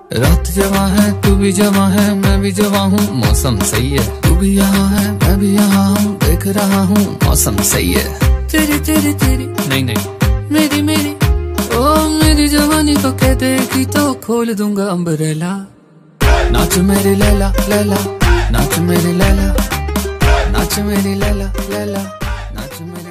रात जवा है तू भी जवा है मैं भी जवा हूँ, मौसम सही है। तू भी यहाँ है मैं भी यहाँ हूँ, देख रहा हूँ मौसम सही है। तेरी तेरी तेरी नहीं नहीं मेरी मेरी ओ मेरी जवानी को कह देगी तो खोल दूंगा अम्ब्रेला। नाच मेरी लैला लैला, नाच मेरी लैला, नाच मेरी लैला लैला, नाच मेरी